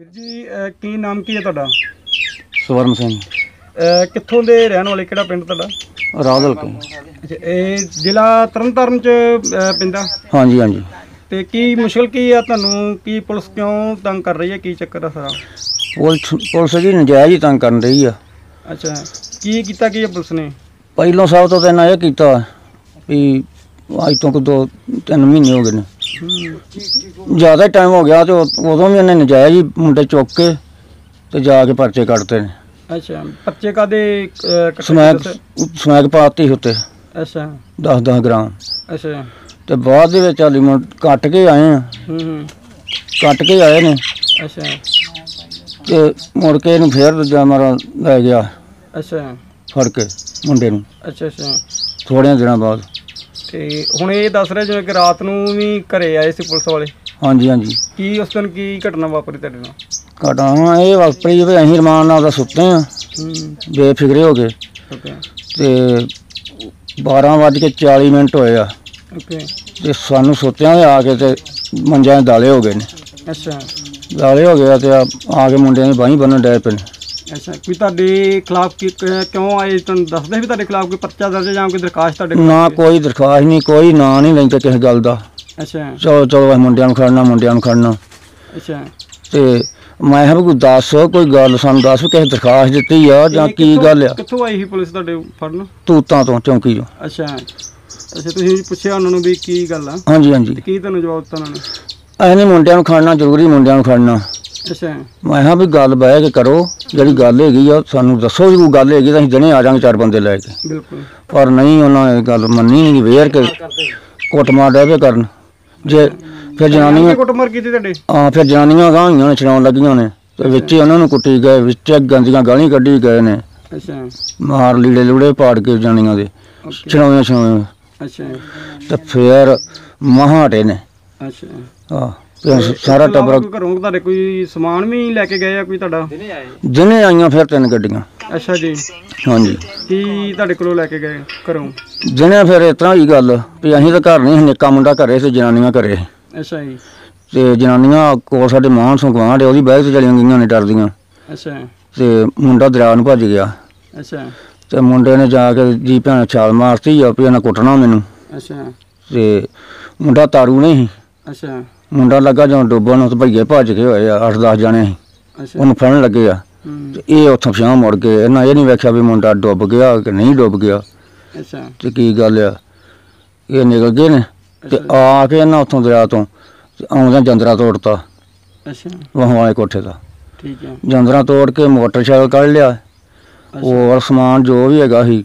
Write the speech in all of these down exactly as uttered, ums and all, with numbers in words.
ਵੀਰ ਜੀ ਅਹ ਕੀ ਨਾਮ ਕੀ ਹੈ ਤੁਹਾਡਾ? ਸਵਰਨ ਸਿੰਘ ਅਹ ਕਿੱਥੋਂ ਦੇ ਰਹਿਣ ਵਾਲੇ, ਕਿਹੜਾ ਪਿੰਡ ਤੁਹਾਡਾ? ਰਾਦਲ ਕੇ। ਅੱਛਾ, ਇਹ ਜ਼ਿਲ੍ਹਾ ਤਰਨਤਾਰਨ ਚ ਅਹ ਪੈਂਦਾ? ਹਾਂਜੀ ਹਾਂਜੀ। ਤੇ ਕੀ ਮੁਸ਼ਕਲ ਕੀ ਆ ਤੁਹਾਨੂੰ? ਕੀ ਪੁਲਿਸ ਕਿਉਂ ਤੰਗ ਕਰ ਰਹੀ ਹੈ? ਕੀ ਚੱਕਰ ਆ ਸਾਰਾ? ਪੁਲਿਸ ਪੁਲਿਸ ਜੀ ਨਜਾਇਜ਼ ਹੀ ਤੰਗ ਕਰਨ ਰਹੀ ਆ। ਅੱਛਾ, ਕੀ ਕੀਤਾ ਕੀ ਹੈ ਪੁਲਿਸ ਨੇ? ਪਹਿਲੋਂ ਸਭ ਤੋਂ ਤਾਂ ਇਹਨਾਂ ਇਹ ਕੀਤਾ ਵੀ ਅੱਜ ਤੋਂ ਕੋਈ ਦੋ ਤਿੰਨ ਮਹੀਨੇ ਹੋ ਗਏ ਨੇ, ਜ਼ਿਆਦਾ ਟਾਈਮ ਹੋ ਗਿਆ, ਤੇ ਉਦੋਂ ਵੀ ਇਹਨੇ ਨਜਾਇਜ਼ ਹੀ ਮੁੰਡੇ ਚੁੱਕ ਕੇ ਤੇ ਜਾ ਕੇ ਪਰਚੇ ਕੱਢਤੇ ਨੇ। ਅੱਛਾ, ਪਰਚੇ ਕਾਦੇ? ਸਮੈਕ ਸਮੈਕ ਪਾਤੀ ਉੱਤੇ। ਅੱਛਾ, ਦਸ ਦਸ ਗ੍ਰਾਮ। ਅੱਛਾ, ਤੇ ਬਾਅਦ ਦੇ ਵਿੱਚ ਹਾਲੀ ਮੁੰ ਕੱਟ ਕੇ ਆਏ ਆ। ਹੂੰ ਹੂੰ, ਕੱਟ ਕੇ ਆਏ ਨੇ। ਅੱਛਾ, ਤੇ ਮੁੜ ਕੇ ਇਹਨੂੰ ਫੇਰ ਦੂਜਾ ਮਾਰਾ ਲੈ ਗਿਆ ਅੱਛਾ, ਫੜ ਕੇ ਮੁੰਡੇ ਨੂੰ ਅੱਛਾ, ਅੱਛਾ। ਥੋੜ੍ਹੇ ਦਿਨਾਂ ਬਾਅਦ। ਤੇ ਹੁਣ ਇਹ ਦੱਸ ਰਹੇ ਜਿਵੇਂ ਕਿ ਰਾਤ ਨੂੰ ਵੀ ਘਰੇ ਆਏ ਸੀ ਪੁਲਿਸ ਵਾਲੇ? ਹਾਂਜੀ ਹਾਂਜੀ। ਕੀ ਉਸ ਦਿਨ ਕੀ ਘਟਨਾ ਵਾਪਰੀ ਤੁਹਾਡੇ ਨਾਲ? ਘਟਨਾ ਇਹ ਵਾਪਰੀ ਵੀ ਅਸੀਂ ਰਮਾਨ ਨਾਲ ਦਾ ਸੁੱਤੇ ਹਾਂ ਹੂੰ, ਬੇਫਿਕਰੇ ਹੋ ਗਏ, ਓਕੇ ਤੇ ਬਾਰਾਂ ਵੱਜ ਕੇ ਚਾਲੀ ਮਿੰਟ ਹੋਏ ਆ, ਓਕੇ, ਤੇ ਸਾਨੂੰ ਸੁੱਤਿਆਂ ਦੇ ਆ ਕੇ ਤੇ ਮੰਜਿਆਂ ਦੇ ਦਾਲੇ ਹੋ ਗਏ ਨੇ। ਅੱਛਾ, ਦਾਲੇ ਹੋ ਗਏ ਤੇ ਆ ਆ ਕੇ ਮੁੰਡਿਆਂ ਦੀ ਬਾਹੀਂ ਬੰਨ੍ਹਣ ਡੈ ਪਏ ਨੇ। ਅੱਛਾ, ਕੋਈ ਤੁਹਾਡੇ ਖਿਲਾਫ ਕੀ ਕਿਉਂ ਆਏ? ਤੁਹਾਨੂੰ ਦੱਸਦੇ ਵੀ ਤੁਹਾਡੇ ਖਿਲਾਫ ਕੋਈ ਪਰਚਾ ਦਰਜ ਜਾਂ ਕੋਈ ਦਰਖਾਸਤ ਤੁਹਾਡੇ ਕੋਲ? ਨਾ ਕੋਈ ਦਰਖਾਸਤ ਨਹੀਂ, ਕੋਈ ਨਾਂ ਨਹੀਂ ਲੈਂਦੇ ਕਿਸੇ ਗੱਲ ਦਾ। ਅੱਛਾ, ਚਲੋ ਚਲੋ ਅਸੀਂ ਮੁੰਡਿਆਂ ਨੂੰ ਖੜਨਾ ਮੁੰਡਿਆਂ ਨੂੰ ਖੜਨਾ। ਅੱਛਾ, ਤੇ ਮੈਂ ਕਿਹਾ ਵੀ ਕੋਈ ਦੱਸ, ਕੋਈ ਗੱਲ ਸਾਨੂੰ ਦੱਸ, ਕਿਸੇ ਦਰਖਾਸਤ ਦਿੱਤੀ ਆ ਜਾਂ ਇਹ ਕੀ ਕਿੱਥੋਂ- ਗੱਲ ਆ? ਕਿੱਥੋਂ ਆਈ ਸੀ ਪੁਲਿਸ ਤੁਹਾਡੇ ਫੜਨ? ਤੂਤਾਂ ਤੋਂ, ਚੌਂਕੀ ਚੋਂ। ਅੱਛਾ, ਅੱਛਾ, ਤੁਸੀਂ ਪੁੱਛਿਆ ਉਹਨਾਂ ਨੂੰ ਵੀ ਕੀ ਗੱਲ ਆ? ਹਾਂਜੀ ਹਾਂਜੀ। ਤੇ ਕੀ ਤੁਹਾਨੂੰ ਜਵਾਬ ਦਿੱਤਾ ਉਹਨਾਂ ਨੇ? ਅਸੀਂ ਨਹੀਂ ਮੁੰਡਿਆਂ ਨੂੰ ਖੜਨਾ, ਜ਼ਰੂਰੀ ਮੁੰਡਿਆਂ ਨੂੰ ਖੜਨਾ। ਅੱਛਾ, ਮੈਂ ਕਿਹਾ ਵੀ ਗੱਲ ਬਹਿ ਕੇ ਕਰੋ, ਜਿਹੜੀ ਗੱਲ ਹੈਗੀ ਆ ਸਾਨੂੰ ਦੱਸੋ, ਵੀ ਕੋਈ ਗੱਲ ਹੈਗੀ ਤਾਂ ਅਸੀਂ ਦਿਨੇ ਆ ਜਾਵਾਂਗੇ ਚਾਰ ਬੰਦੇ ਲੈ ਕੇ। ਬਿਲਕੁਲ। ਪਰ ਨਹੀਂ, ਉਹਨਾਂ ਨੇ ਗੱਲ ਮੰਨੀ ਨਹੀਂ, ਵੇਰ ਕੇ ਕੁੱਟਮਾਰ ਡਹਿ ਪਏ ਕਰਨ। ਜੇ ਫਿਰ ਜਨਾਨੀਆਂ ਕੁੱਟਮਾਰ ਕੀਤੀ ਤੁਹਾਡੇ? ਹਾਂ, ਫਿਰ ਜਨਾਨੀਆਂ ਗਾਹ ਹੋਈਆਂ ਨੇ, ਛਡਾਉਣ ਲੱਗੀਆਂ ਨੇ, ਤੇ ਵਿੱਚ ਹੀ ਉਹਨਾਂ ਨੂੰ ਕੁੱਟੀ ਗਏ, ਵਿੱਚ ਗੰਦੀਆਂ ਗਾਲੀਆਂ ਕੱਢੀ ਗਏ ਨੇ। ਅੱਛਾ, ਮਾਰ ਮਾਰ ਲੀੜੇ ਲੂੜੇ ਪਾੜ ਕੇ ਜਨਾਨੀਆਂ ਦੇ ਛਡਾਉਆਂ ਛਡਾਉਆਂ। ਅੱਛਾ, ਤੇ ਫਿਰ ਮਹਾਂ ਹਟੇ ਨੇ। ਅੱਛਾ। ਆਹ ਤੇ ਸਾਰਾ ਟੱਬਰ। ਕੋਈ ਘਰੋਂ ਤੁਹਾਡੇ ਕੋਈ ਸਮਾਨ ਵੀ ਲੈ ਕੇ ਗਏ ਆ ਕੋਈ ਤੁਹਾਡਾ? ਦਿਨੇ ਆਈਆਂ ਫਿਰ ਤਿੰਨ ਗੱਡੀਆਂ। ਅੱਛਾ ਜੀ। ਹਾਂਜੀ। ਕੀ ਤੁਹਾਡੇ ਕੋਲੋਂ ਲੈ ਕੇ ਗਏ ਘਰੋਂ? ਦਿਨੇ ਫਿਰ ਇਸ ਤਰ੍ਹਾਂ ਹੀ ਗੱਲ ਵੀ ਅਸੀਂ ਤਾਂ ਘਰ ਨਹੀਂ ਸੀ, ਨਿੱਕਾ ਮੁੰਡਾ ਘਰੇ ਸੀ, ਜਨਾਨੀਆਂ ਘਰੇ। ਅੱਛਾ ਜੀ। ਤੇ ਜਨਾਨੀਆਂ ਕੋਲ ਸਾਡੇ ਮਾਂ ਸੋਂ ਗਵਾਂਢ, ਉਹਦੀ ਬੈਗ ਤੇ ਚਲੀਆਂ ਗਈਆਂ ਨੇ ਡਰਦੀਆਂ। ਅੱਛਾ। ਤੇ ਮੁੰਡਾ ਦਰਿਆ ਨੂੰ ਭੱਜ ਗਿਆ। ਅੱਛਾ। ਤੇ ਮੁੰਡੇ ਨੇ ਜਾ ਕੇ ਜੀ ਭੈਣ ਛਾਲ ਮਾਰਤੀ ਆ ਵੀ ਇਹਨਾਂ ਕੁੱਟਣਾ ਮੈਨੂੰ। ਅੱਛਾ। ਤੇ ਮੁੰਡਾ ਤਾਰੂ ਨਹੀਂ ਸੀ। ਅੱਛਾ। ਮੁੰਡਾ ਲੱਗਾ ਜਦੋਂ ਡੁੱਬਣ, ਤੇ ਭਈਏ ਭੱਜ ਕੇ ਹੋਏ ਆ, ਅੱਠ ਦਸ ਜਣੇ ਸੀ, ਉਹਨੂੰ ਫੜਨ ਲੱਗੇ ਆ। ਤੇ ਇਹ ਉੱਥੋਂ ਪਿਛਾਂਹ ਮੁੜ ਗਏ, ਇਹਨਾਂ ਇਹ ਨਹੀਂ ਵੇਖਿਆ ਵੀ ਮੁੰਡਾ ਡੁੱਬ ਗਿਆ ਕਿ ਨਹੀਂ ਡੁੱਬ ਗਿਆ। ਅੱਛਾ। ਤੇ ਕੀ ਗੱਲ ਆ, ਇਹ ਨਿਕਲ ਗਏ ਨੇ। ਤੇ ਆ ਕੇ ਇਹਨਾਂ ਉੱਥੋਂ ਦਰਿਆ ਤੋਂ ਆਉਂਦਿਆਂ ਜੰਦਰਾ ਤੋੜਤਾ। ਅੱਛਾ। ਵਾਹ ਵਾਲੇ ਕੋਠੇ ਦਾ। ਠੀਕ ਹੈ। ਜੰਦਰਾ ਤੋੜ ਕੇ ਮੋਟਰਸਾਈਕਲ ਕੱਢ ਲਿਆ, ਹੋਰ ਸਮਾਨ ਜੋ ਵੀ ਹੈਗਾ ਸੀ,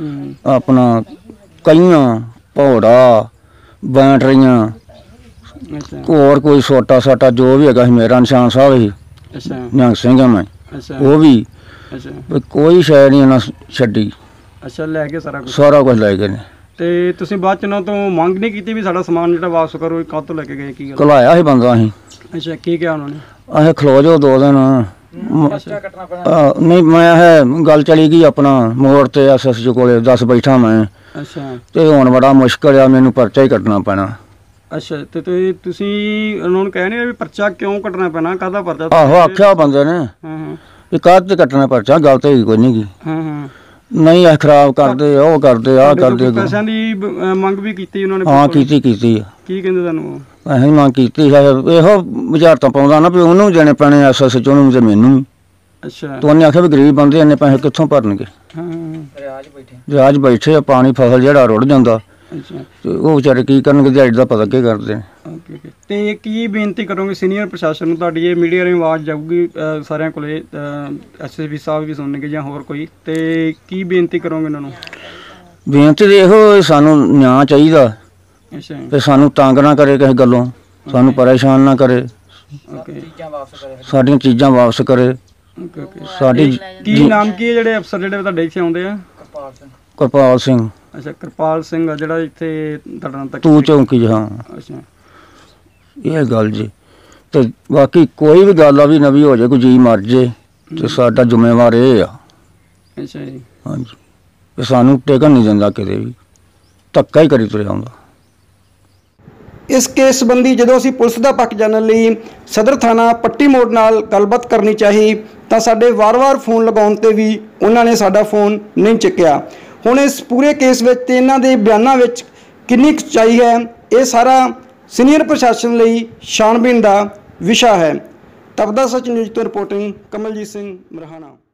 ਆਪਣਾ ਕਈਆਂ, ਭੌੜਾ, ਬੈਟਰੀਆਂ, ਹੋਰ ਕੋਈ ਸੋਟਾ ਸਾਟਾ ਜੋ ਵੀ ਹੈਗਾ ਸੀ, ਮੇਰਾ ਨਿਸ਼ਾਨ ਸਾਹਿਬ ਸੀ, ਨਿਹੰਗ ਸਿੰਘ ਆ ਮੈਂ, ਉਹ ਵੀ ਕੋਈ ਸ਼ੈ ਨਹੀਂ ਉਹਨਾਂ ਛੱਡੀ। ਅੱਛਾ, ਲੈ ਕੇ ਸਾਰਾ ਕੁਝ ਸਾਰਾ ਕੁਝ ਲੈ ਗਏ ਨੇ। ਤੇ ਤੁਸੀਂ ਬਾਅਦ ਚ ਉਹਨਾਂ ਤੋਂ ਮੰਗ ਨਹੀਂ ਕੀਤੀ ਵੀ ਸਾਡਾ ਸਮਾਨ ਜਿਹੜਾ ਵਾਪਸ ਕਰੋ? ਕਾਹਤੋਂ ਲੈ ਕੇ ਗਏ? ਕੀ ਗੱਲ? ਘਲਾਇਆ ਸੀ ਬੰਦਾ ਅਸੀਂ। ਅੱਛਾ, ਕੀ ਕਿਹਾ ਉਹਨਾਂ ਨੇ? ਅਸੀਂ ਖਲੋ ਜਾਓ ਦੋ ਦਿਨ। ਨਹੀਂ, ਮੈਂ ਹੈ ਗੱਲ ਚਲੀ ਗਈ ਆਪਣਾ ਮੋੜ ਤੇ ਐਸ ਐਸ ਜੀ ਕੋਲੇ, ਦਸ ਬੈਠਾ ਮੈਂ। ਅੱਛਾ। ਤੇ ਹੁਣ ਬੜਾ ਮੁਸ਼ਕਲ ਆ, ਮੈਨੂੰ ਪਰਚਾ ਹੀ ਕੱਟਣਾ ਪੈਣਾ। ਅੱਛਾ। ਤੇ ਤੁਸੀਂ ਤੁਸੀਂ ਉਹਨਾਂ ਨੂੰ ਕਹਿ ਨਹੀਂ ਵੀ ਪਰਚਾ ਕਿਉਂ ਕੱਟਣਾ ਪੈਣਾ? ਕਾਹਦਾ ਪਰਚਾ? ਆਹੋ, ਆਖਿਆ ਬੰਦੇ ਨੇ ਵੀ ਕਾਹਦੇ ਤੇ ਕੱਟਣਾ ਪਰਚਾ, ਗੱਲ ਤੇ ਕੋਈ ਨਹੀਂ ਗੀ। ਹਾਂ ਹਾਂ। ਨਹੀਂ, ਇਹ ਖਰਾਬ ਕਰਦੇ, ਉਹ ਕਰਦੇ, ਆਹ ਕਰਦੇ। ਪੈਸਿਆਂ ਦੀ ਮੰਗ ਵੀ ਕੀਤੀ ਉਹਨਾਂ ਨੇ? ਹਾਂ, ਕੀਤੀ ਕੀਤੀ ਆ। ਕੀ ਕਹਿੰਦੇ ਤੁਹਾਨੂੰ? ਅਸੀਂ ਮੰਗ ਕੀਤੀ, ਇਹੋ ਬੁਝਾਰਤਾਂ ਪਾਉਂਦਾ ਨਾ ਵੀ ਉਹਨੂੰ ਦੇਣੇ ਪੈਣੇ ਐਸ ਐਸ ਚ, ਉਹਨੂੰ ਤੇ ਮੈਨੂੰ ਵੀ। ਅੱਛਾ। ਤੇ ਉਹਨੇ ਆਖਿਆ ਵੀ ਗਰੀਬ ਬੰਦੇ ਇੰਨੇ ਪੈਸੇ ਕਿੱਥੋਂ ਭਰਨਗੇ? ਹਾਂ, ਰਿਆਜ ਬੈਠੇ ਰਿਆਜ ਬੈਠੇ ਆ, ਪਾਣੀ ਫਸਲ ਜਿਹੜਾ ਰੁੜ ਜਾਂਦਾ। ਅੱਛਾ। ਤੇ ਉਹ ਵਿਚਾਰੇ ਕੀ ਕਰਨਗੇ, ਦਿਹਾੜੀ ਦਾ ਪਤਾ ਕੀ ਕਰਦੇ ਨੇ। ਤੇ ਕੀ ਬੇਨਤੀ ਕਰੋਗੇ ਸੀਨੀਅਰ ਪ੍ਰਸ਼ਾਸਨ ਨੂੰ? ਤੁਹਾਡੀ ਇਹ ਮੀਡੀਆ ਦੀ ਆਵਾਜ਼ ਜਾਊਗੀ ਸਾਰਿਆਂ ਕੋਲੇ, ਐਸ ਐਸ ਪੀ ਸਾਹਿਬ ਵੀ ਸੁਣਨਗੇ ਜਾਂ ਹੋਰ ਕੋਈ, ਤੇ ਕੀ ਬੇਨਤੀ ਕਰੋਗੇ ਉਹਨਾਂ ਨੂੰ? ਬੇਨਤੀ ਤੇ ਇਹੋ, ਸਾਨੂੰ ਨਿਆਂ ਚਾਹੀਦਾ। ਅੱਛਾ। ਤੇ ਸਾਨੂੰ ਤੰਗ ਨਾ ਕਰੇ ਕਿਸੇ ਗੱਲੋਂ, ਸਾਨੂੰ ਪਰੇਸ਼ਾਨ ਨਾ ਕਰੇ, ਸਾਡੀਆਂ ਚੀਜ਼ਾਂ ਵਾਪਸ ਕਰੇ। ਸਾਡੀ ਕੀ ਨਾਮ ਕੀ ਹੈ ਜਿਹੜੇ ਅਫਸਰ ਜਿਹੜੇ ਤੁਹਾਡੇ ਇੱਥੇ ਆਉਂਦੇ ਆ? ਕਿਰਪਾਲ ਸਿੰਘ। ਕਿਰਪਾਲ ਸਿੰਘ। ਅੱਛਾ, ਕਿਰਪਾਲ ਸਿੰਘ ਆ ਜਿਹੜਾ ਇੱਥੇ ਤੁਹਾਡਾ ਨਾਮ? ਤੂੰ ਚੌਂਕੀ। ਹਾਂ। ਅੱਛਾ, ਇਹ ਗੱਲ ਜੀ। ਤੇ ਬਾਕੀ ਕੋਈ ਵੀ ਗੱਲ ਆ ਵੀ ਨਵੀਂ ਹੋ ਜਾਏ, ਕੋਈ ਜੀ ਮਰ ਜੇ, ਤੇ ਸਾਡਾ ਜ਼ਿੰਮੇਵਾਰ ਇਹ ਆ। ਅੱਛਾ ਜੀ। ਹਾਂਜੀ। ਤੇ ਸਾਨੂੰ ਟਿਕਣ ਨਹੀਂ ਦਿੰਦਾ ਕਿਤੇ ਵੀ, ਧੱਕਾ ਹੀ ਕਰੀ ਤੁਰਿਆ ਆਉਂਦਾ। इस केस संबंधी जो असीं पुलिस का पक्ष जानने लई सदर थाना पट्टी मोड़ नाल गलबात करनी चाहिए तो साडे वार वार फोन लगाउण ते भी उन्होंने साडा फोन नहीं चुक्या। हुण इस पूरे केस विच ते इन्हां दे बयानां विच किन्नी सच्चाई है, ये सारा सीनियर प्रशासन लई छाणबीन का विषय है। तबदा सच न्यूज़ तो रिपोर्टिंग कमलजीत सिंह मरहाना।